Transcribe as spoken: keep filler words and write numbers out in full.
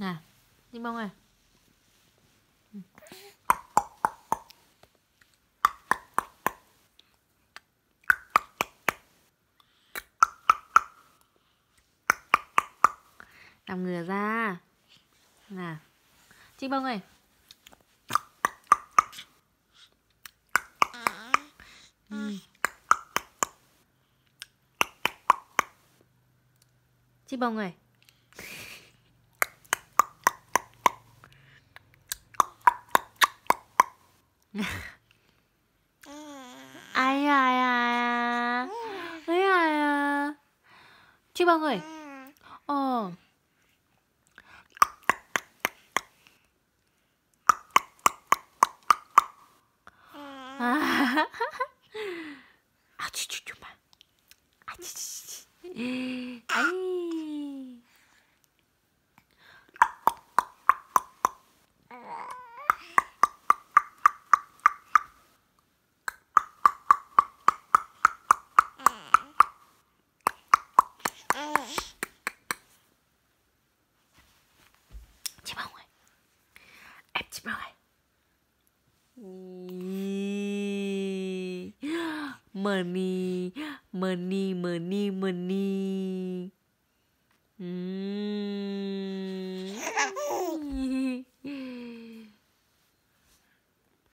Nè, chim bông ơi. Nằm ngửa ra. Nè, chim bông ơi. Ừ. Chim bông ơi. Ai ai à. Ấy ai à. Chim bông ơi. Ồ. À. À, chú chú chú mà. À, chú, chú, chú. Ấy. Chim bông ơi. Em chim bông ơi. Money, money, money, money. Mm.